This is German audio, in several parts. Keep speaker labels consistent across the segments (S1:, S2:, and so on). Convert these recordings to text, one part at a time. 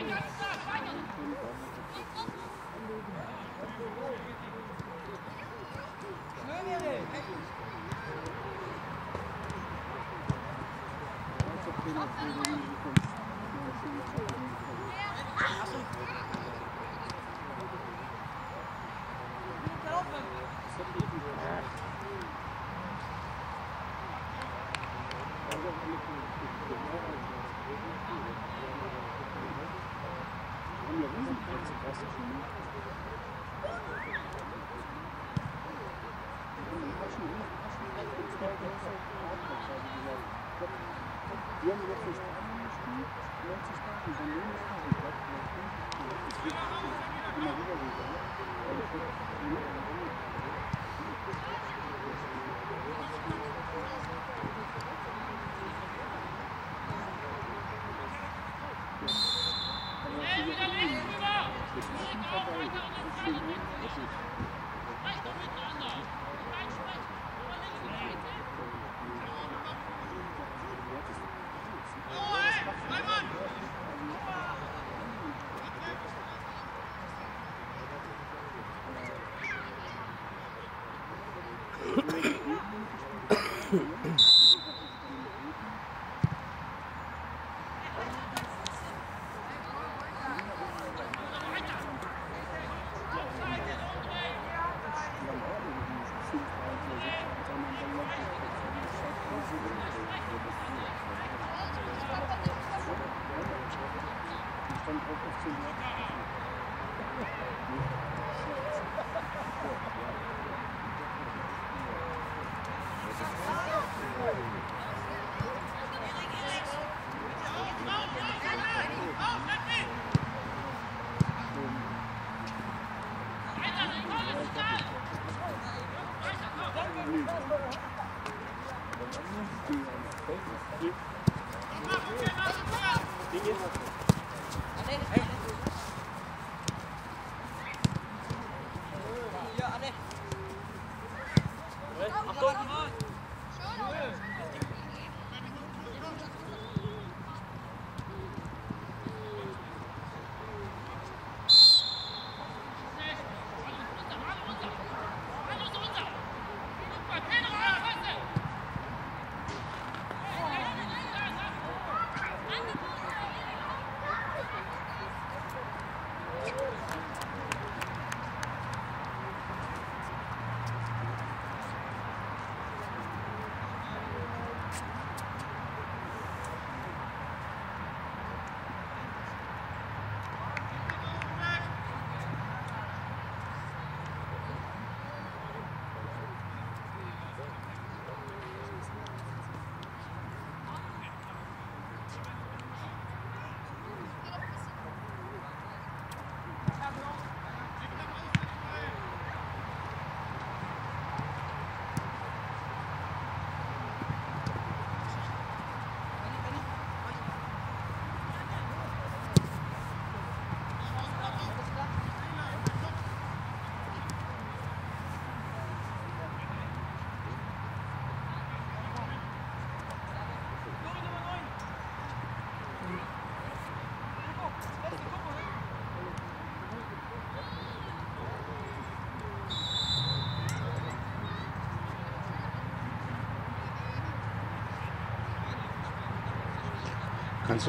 S1: Kannst du?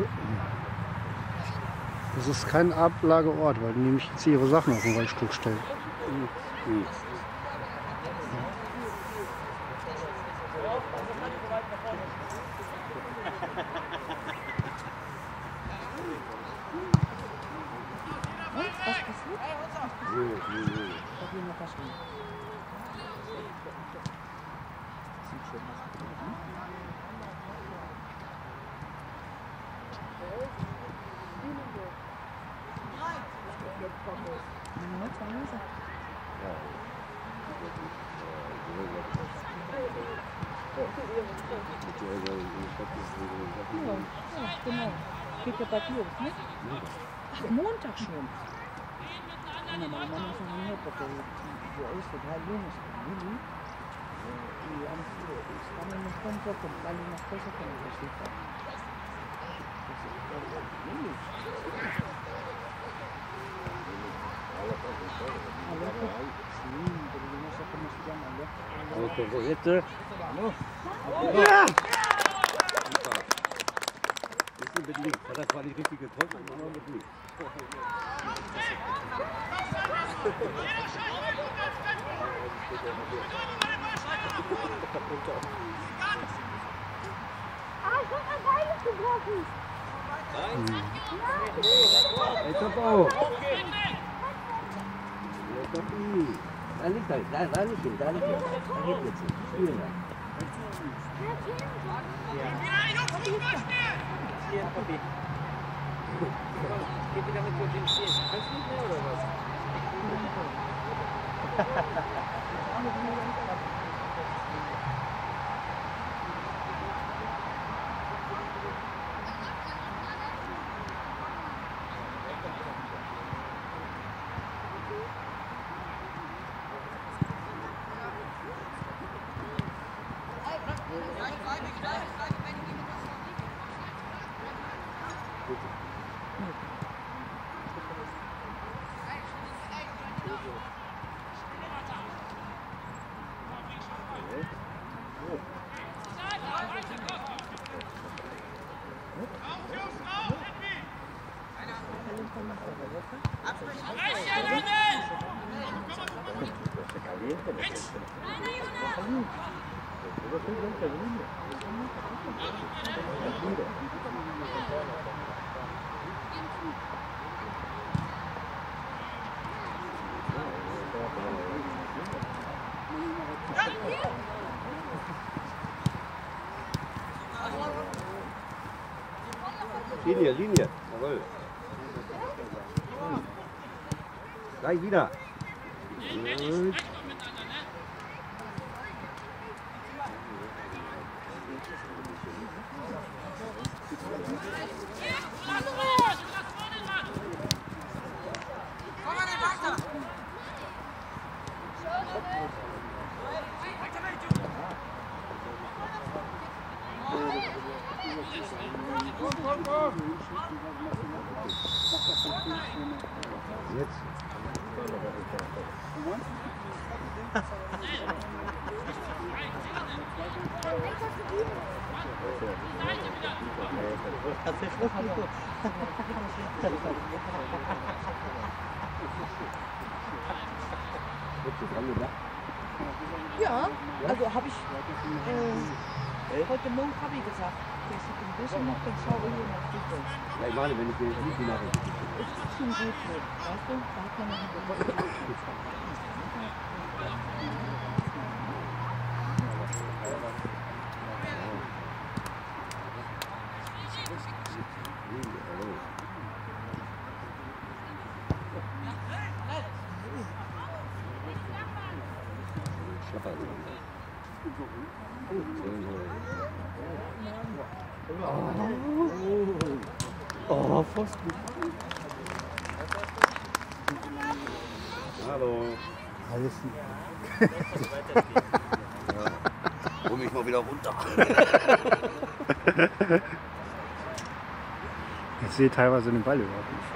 S1: Das ist kein Ablageort, weil die nämlich jetzt ihre Sachen auf den Waldstuhl stellen. Mhm.
S2: Genau. Geht ja bald los, ne? Ach, Montag schon. Meine Mama ist noch nicht, porque yo hice 2 lunes con Lili y estamos en un punto a comprarle unas cosas que necesita.
S3: So, jetzt.
S1: Ja!
S3: Bisschen mit links. Hat er zwar nicht richtig getroffen, aber mit links. Jetzt auf auch. Da liegt er, da liegt er, da liegt er. Da geht jetzt hin. Spielen dann. Geht wieder mit dem Spiel? Kannst du nicht mehr oder was? Linie, Linie. Jawohl. Gleich wieder. Gut. Jetzt.
S2: Ja, also habe ich heute Morgen habe ich gesagt, dass ich ein bisschen noch den Schau hier nach Fußball.
S3: Ja, ich meine, wenn ich den nicht mache.
S2: Es ist schon gut, weißt du, da hat man noch ein
S3: Oh, Pfosten. Hallo.
S1: Alles
S3: Ja. Hol mich mal wieder runter.
S1: Ich sehe teilweise den Ball überhaupt nicht.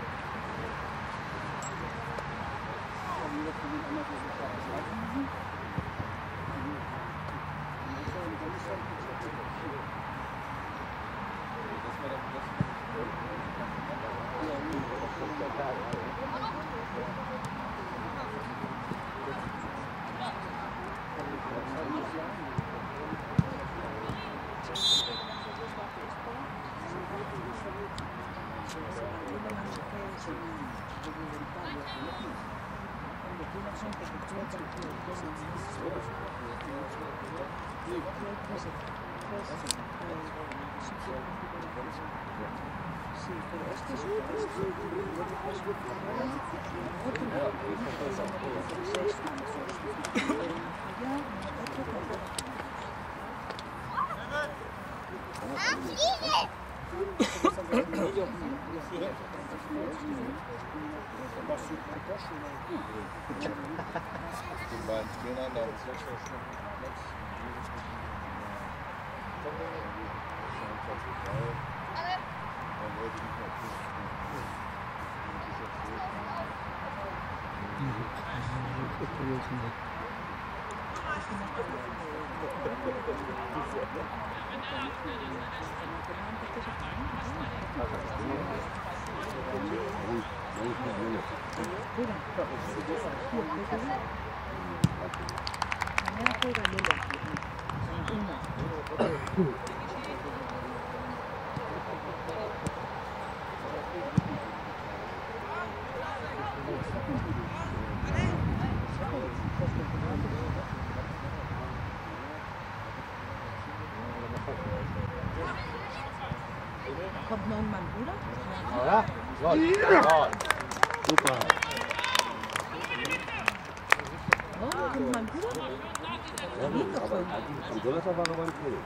S2: Kommt noch mein Bruder?
S4: Ja, super.
S2: Oh, kommt mein Bruder?
S3: Am Donnerstag war noch ein Training.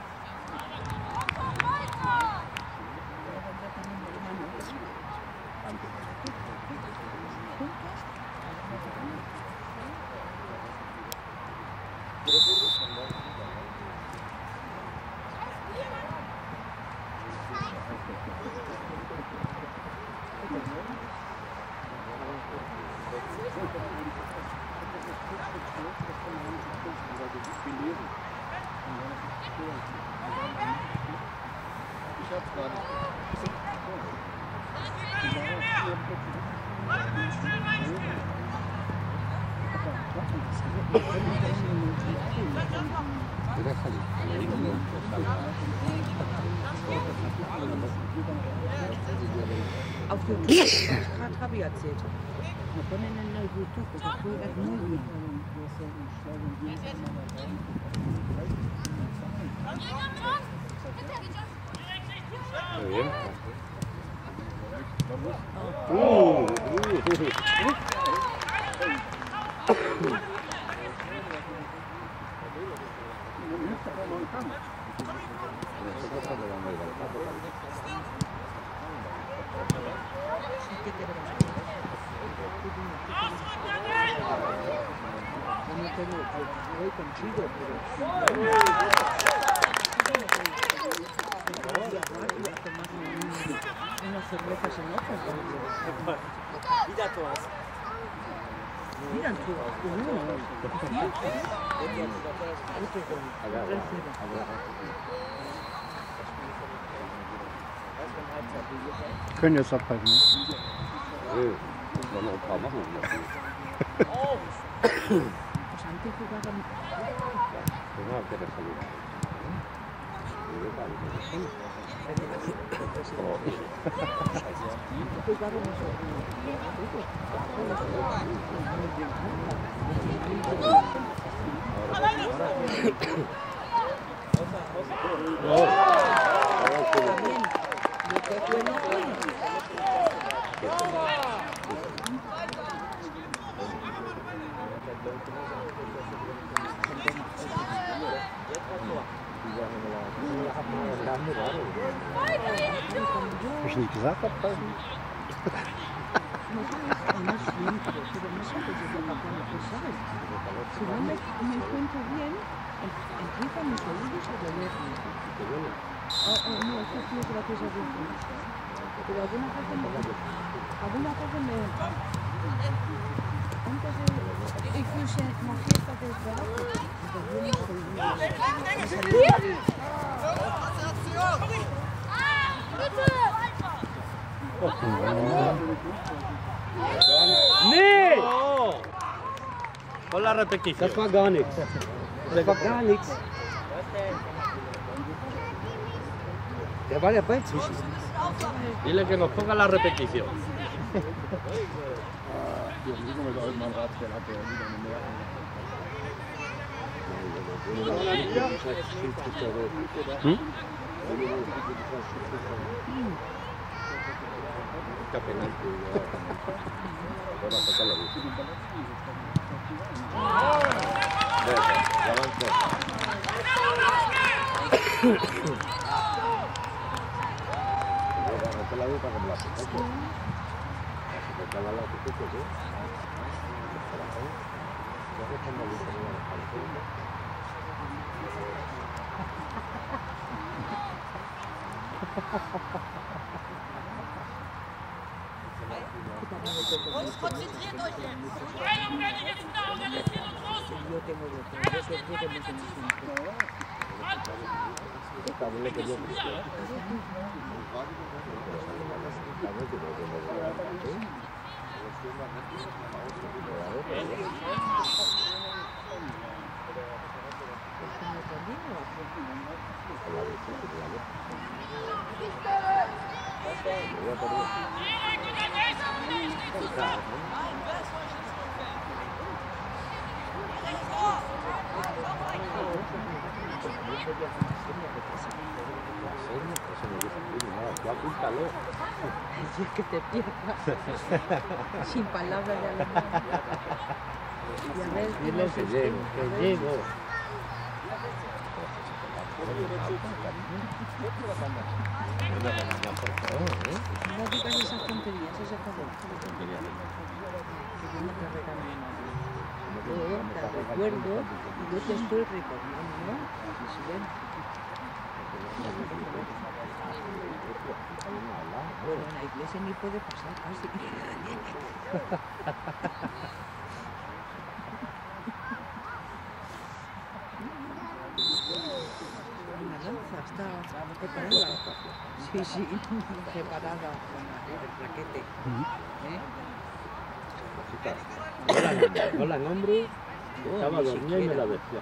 S2: Auf dem gerade Trabi erzählt. Wir können in der YouTube, das ist früher echt nie.
S4: Wieder Tor.
S2: Wieder ein Tor.
S1: Können jetzt abhalten, ne?
S3: Das war noch ein paar machen.
S2: Wahrscheinlich sogar dann.
S3: Genau, der hat verloren.
S1: Hab ich nicht gesagt, abhalten?
S4: Nee! Voller Repetition.
S3: Das war gar nichts. Das war gar nichts. Der war der Ball zwischen.
S4: Dile que nos ponga la repetición.
S1: Hm?
S5: Konzentriert euch jetzt! Unbändiges da, organisiert uns los!
S2: Es que te pierdas sin palabras de alemán. Y a ver,
S4: Y lo que llego.
S2: No digas esas tonterías, esas tonterías. Que yo no te regalo nada. Yo te recuerdo y yo te estoy recordando mi silencio. Bueno, en la iglesia ni puede pasar casi. La lanza está preparada. Sí, preparada con el raquete.
S4: Yo la nombré, estaba dormida y me la decía.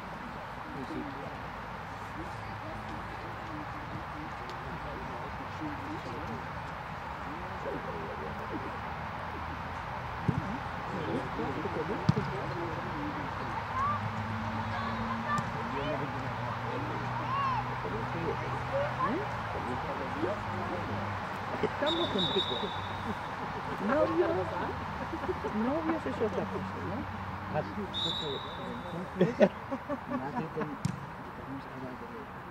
S2: Estamos contigo. Novios es otra cosa, ¿no? Nadie te... Vamos a hablar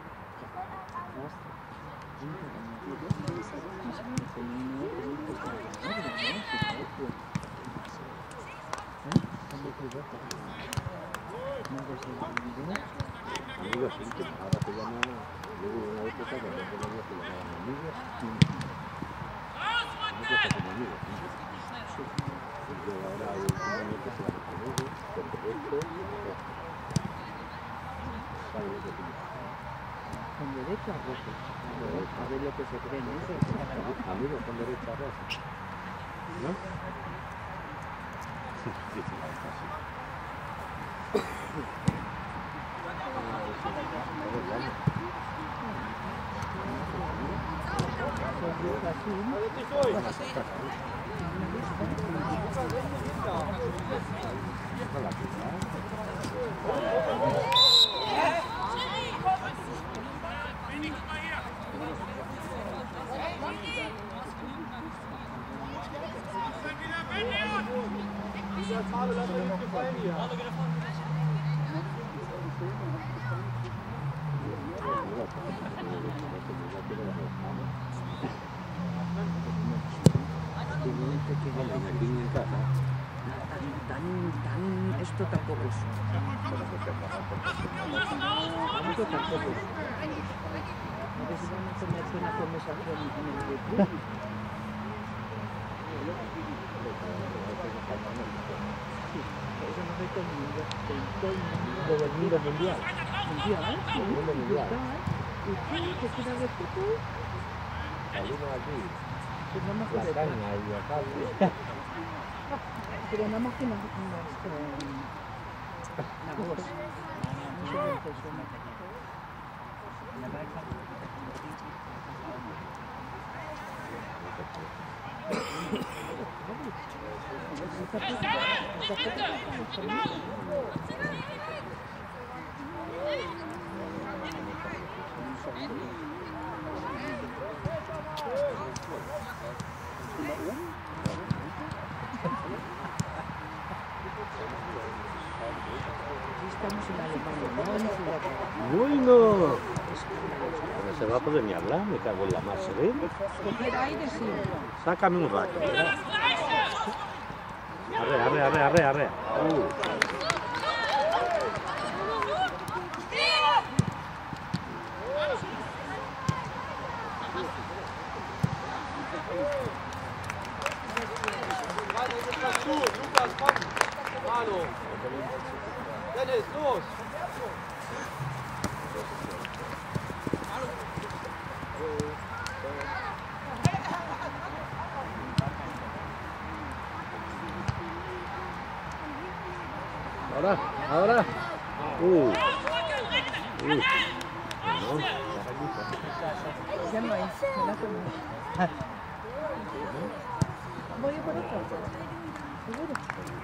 S3: Amigos, sí, que ahora te llaman, luego una época cuando te llamaban amigos, como amigos. Y yo ahora últimamente se llaman amigos, con derecho, ¿sabes lo que te digo?
S2: con derecho a rojo. A ver lo que se cree en eso.
S3: Amigos con derecho a rojo. ¿No? Sí, sí, sí.
S2: Esto tampoco es. Esto tampoco es. A ver si van a ponerse una conversación en el YouTube. Sí, eso no ve todo el mundo. Todo el mundo.
S3: Del mundo mundial.
S2: Mundial, ¿sí?
S3: El mundo mundial.
S2: ¿Y tú qué quieres de fútbol?
S3: Salimos aquí.
S2: Pues nada más que
S3: La
S2: de
S3: caña y acá.
S2: pero nada más que la voz. No soy en persona. Estamos en Alemania, no en Sudáfrica.
S4: Bueno. No se va a poder ni hablar, me cago en la masa, ¿eh?
S2: Coger aire, sí.
S4: Sácame un rato, ¿verdad? Arre.
S6: das gut. Lukas, komm. Hallo. Dennis, los.
S4: Ahora, ahora.
S2: Ya no hay. Me la comí. Voy a por otra. Seguro.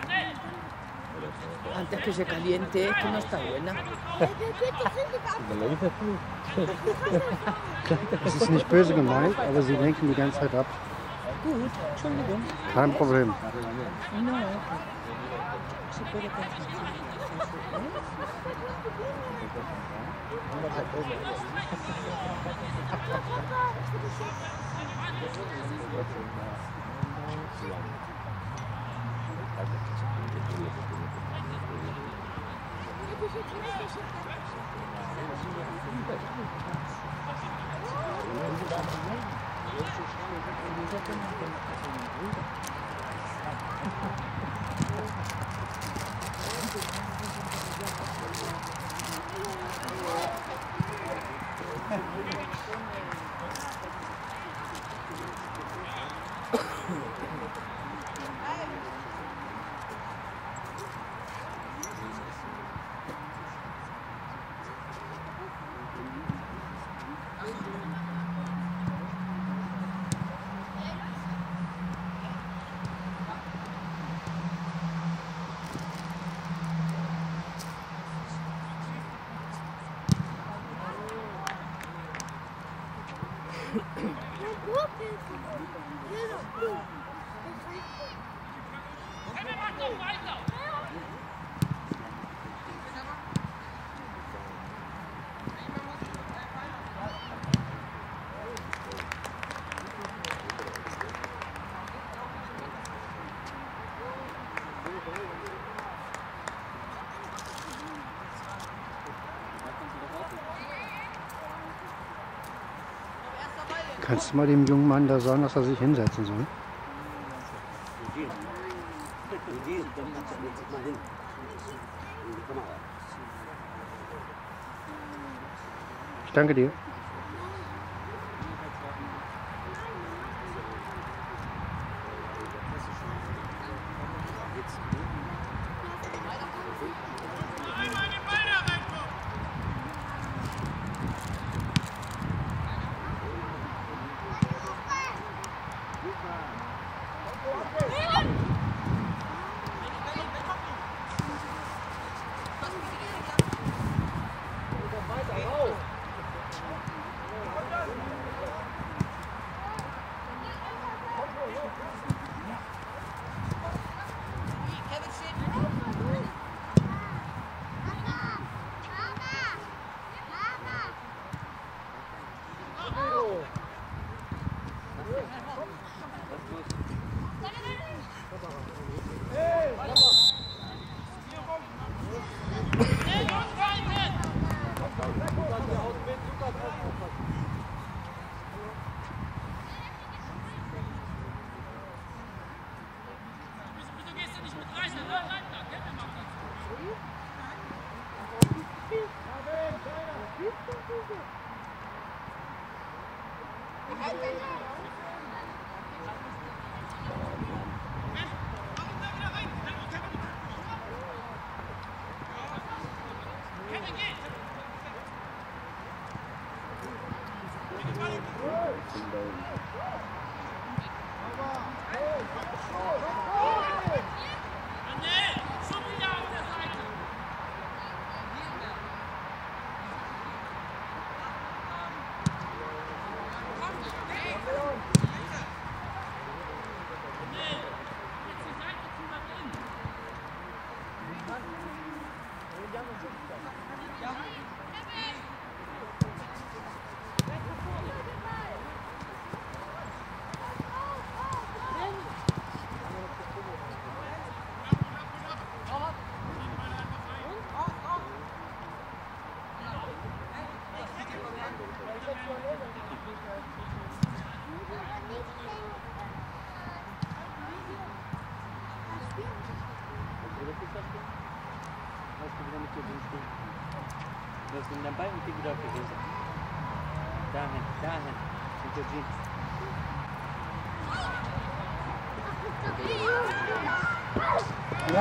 S2: Antes que se caliente, es que no está buena.
S4: ¿Me lo dices tú?
S1: Es ist nicht böse gemeint, aber sie lenken die ganze Zeit ab.
S2: Gut, Entschuldigung.
S1: Kein Problem.
S2: No, se puede consentir.
S1: Kannst du mal dem jungen Mann da sagen, dass er sich hinsetzen soll? Ich danke dir.
S3: das sind dabei und die wieder gewesen. Dahin, dahin. Hinter Jeans.
S1: Ja.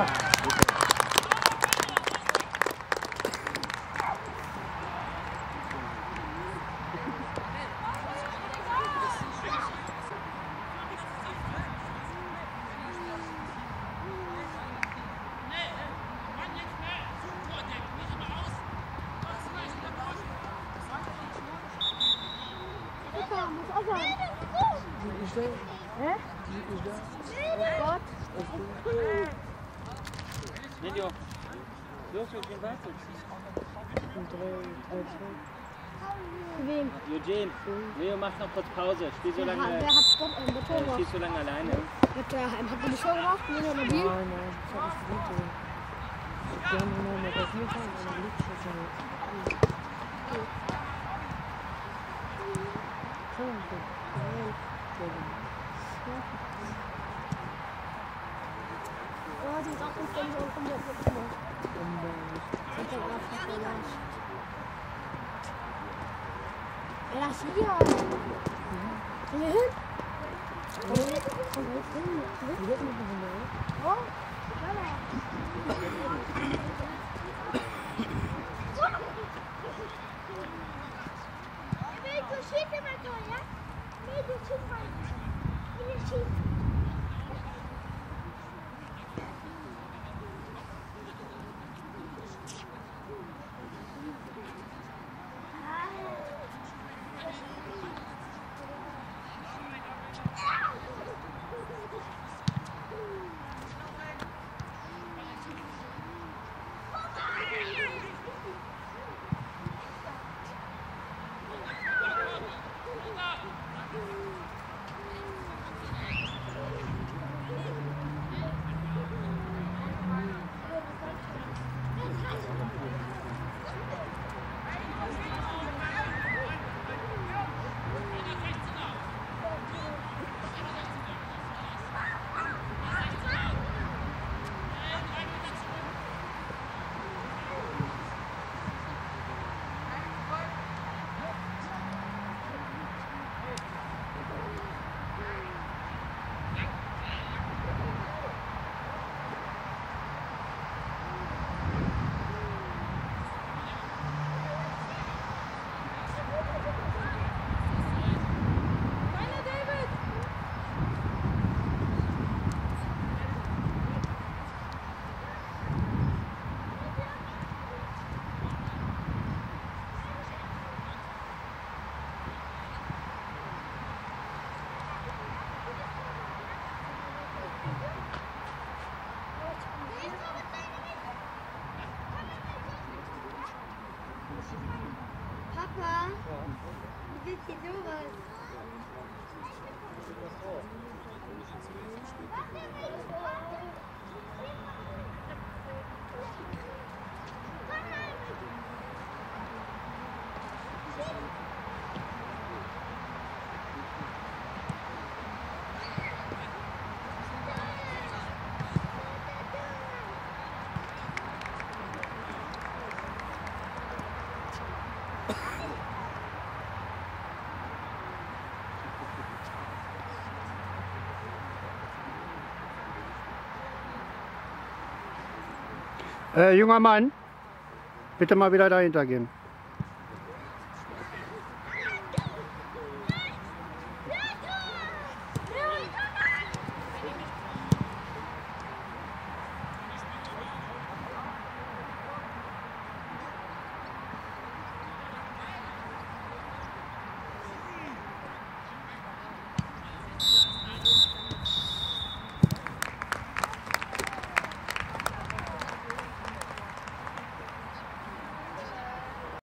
S3: Video. Los, Eugene, warte.
S7: Wem?
S3: Eugene, Leo macht noch kurz Pause. Spiel so lange,
S7: Wer hat Sport Motor gemacht?
S3: spiel so lange alleine.
S7: Habt ihr die Show gemacht? Nein,
S2: Nein, ich habe das gesehen. Wir haben nur mit der Hilfe und einer Lichtschüssel.
S7: Oh, die ist auch nicht ganz so komplett gemacht. Und der Graf hat gelacht. Lass hier. Komm hier hin. Oh, Papa, wie geht hier sowas?
S1: Junger Mann, bitte mal wieder dahinter gehen.